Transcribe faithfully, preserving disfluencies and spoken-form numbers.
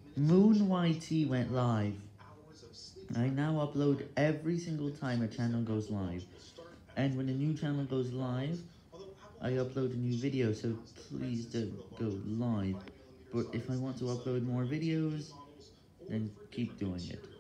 Moon Y T went live. I now upload every single time a channel goes live. And when a new channel goes live, I upload a new video, so please don't go live. But if I want to upload more videos, then keep doing it.